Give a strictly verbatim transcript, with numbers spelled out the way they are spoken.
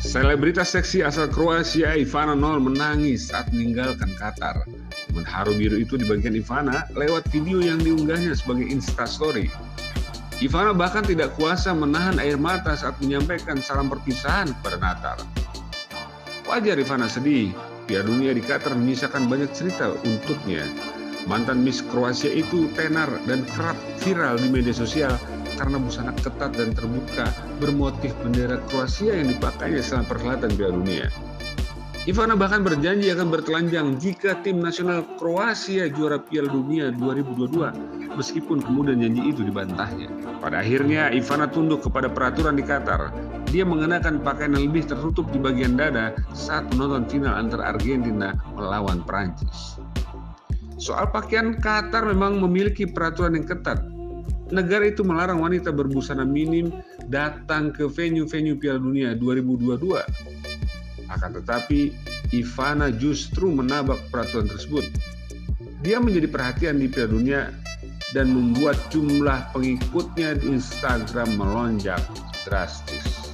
Selebritas seksi asal Kroasia Ivana Nol menangis saat meninggalkan Qatar. Momen haru biru itu dibagikan Ivana lewat video yang diunggahnya sebagai Instastory. Ivana bahkan tidak kuasa menahan air mata saat menyampaikan salam perpisahan kepada Natal. Wajar Ivana sedih, Piala Dunia di Qatar menyisakan banyak cerita untuknya. Mantan Miss Kroasia itu tenar dan kerap viral di media sosial karena busana ketat dan terbuka bermotif bendera Kroasia yang dipakainya selama perhelatan Piala Dunia. Ivana bahkan berjanji akan bertelanjang jika tim nasional Kroasia juara Piala Dunia dua ribu dua puluh dua, meskipun kemudian janji itu dibantahnya. Pada akhirnya Ivana tunduk kepada peraturan di Qatar. Dia mengenakan pakaian yang lebih tertutup di bagian dada saat menonton final antara Argentina melawan Prancis. Soal pakaian, Qatar memang memiliki peraturan yang ketat. Negara itu melarang wanita berbusana minim datang ke venue-venue Piala Dunia dua ribu dua puluh dua. Akan tetapi, Ivana justru menabrak peraturan tersebut. Dia menjadi perhatian di Piala Dunia dan membuat jumlah pengikutnya di Instagram melonjak drastis.